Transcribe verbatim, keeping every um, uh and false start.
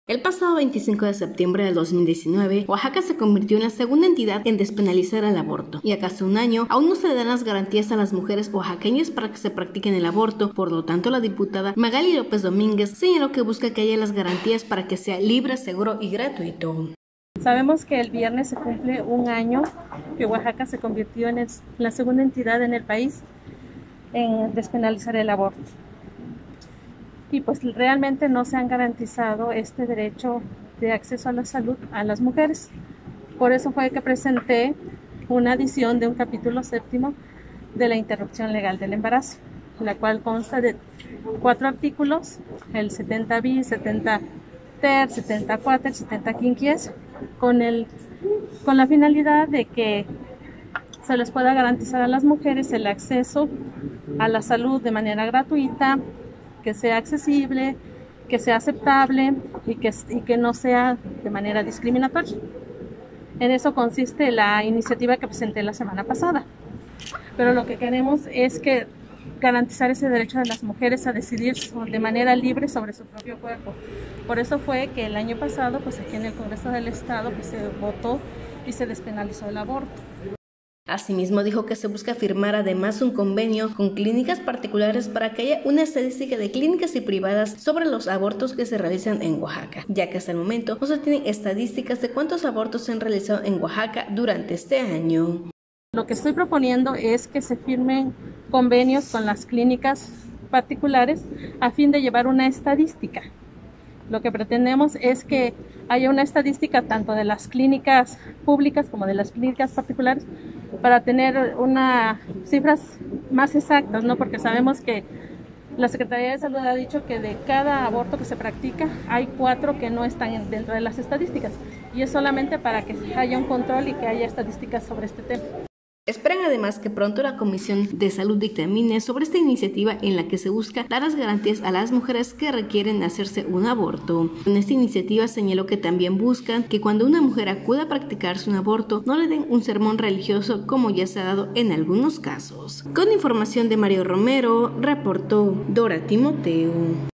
El pasado veinticinco de septiembre del dos mil diecinueve, Oaxaca se convirtió en la segunda entidad en despenalizar el aborto, y a casi un año aún no se le dan las garantías a las mujeres oaxaqueñas para que se practiquen el aborto. Por lo tanto, la diputada Magali López Domínguez señaló que busca que haya las garantías para que sea libre, seguro y gratuito. Sabemos que el viernes se cumple un año que Oaxaca se convirtió en el, la segunda entidad en el país en despenalizar el aborto. Y pues realmente no se han garantizado este derecho de acceso a la salud a las mujeres. Por eso fue que presenté una adición de un capítulo séptimo de la interrupción legal del embarazo, la cual consta de cuatro artículos, el setenta bis, setenta ter, setenta cuater, setenta quinquies, con, el, con la finalidad de que se les pueda garantizar a las mujeres el acceso a la salud de manera gratuita, que sea accesible, que sea aceptable y que, y que no sea de manera discriminatoria. En eso consiste la iniciativa que presenté la semana pasada. Pero lo que queremos es que garantizar ese derecho de las mujeres a decidir de manera libre sobre su propio cuerpo. Por eso fue que el año pasado, pues aquí en el Congreso del Estado, pues se votó y se despenalizó el aborto. Asimismo, dijo que se busca firmar además un convenio con clínicas particulares para que haya una estadística de clínicas y privadas sobre los abortos que se realizan en Oaxaca, ya que hasta el momento no se tienen estadísticas de cuántos abortos se han realizado en Oaxaca durante este año. Lo que estoy proponiendo es que se firmen convenios con las clínicas particulares a fin de llevar una estadística. Lo que pretendemos es que haya una estadística tanto de las clínicas públicas como de las clínicas particulares para tener unas cifras más exactas, ¿no? Porque sabemos que la Secretaría de Salud ha dicho que de cada aborto que se practica hay cuatro que no están dentro de las estadísticas, y es solamente para que haya un control y que haya estadísticas sobre este tema. Esperan además que pronto la Comisión de Salud dictamine sobre esta iniciativa en la que se busca dar las garantías a las mujeres que requieren hacerse un aborto. En esta iniciativa señaló que también buscan que cuando una mujer acuda a practicarse un aborto no le den un sermón religioso como ya se ha dado en algunos casos. Con información de Mario Romero, reportó Dora Timoteo.